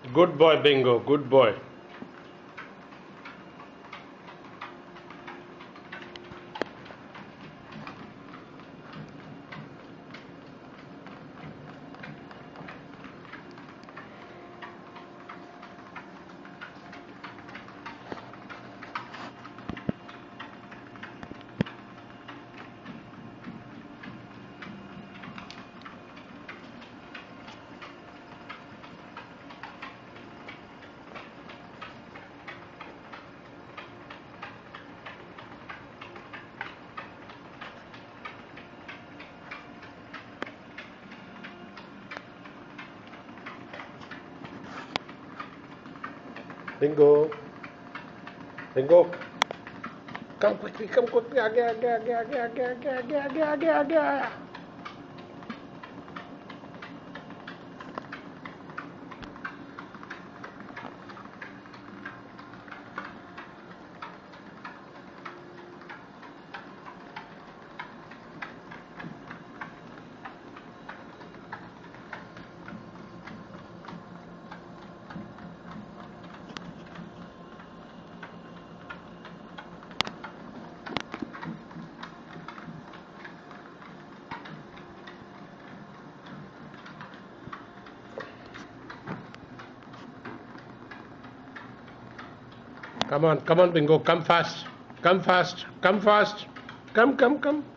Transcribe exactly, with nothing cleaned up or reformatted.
Good boy, Bingo. Good boy. Bingo. Bingo. Come quickly, come quickly. Agya, agya, agya, agya, agya, agya, agya, agya, agya, agya. Come on, come on, Bingo, come fast. Come fast, come fast. Come, come, come.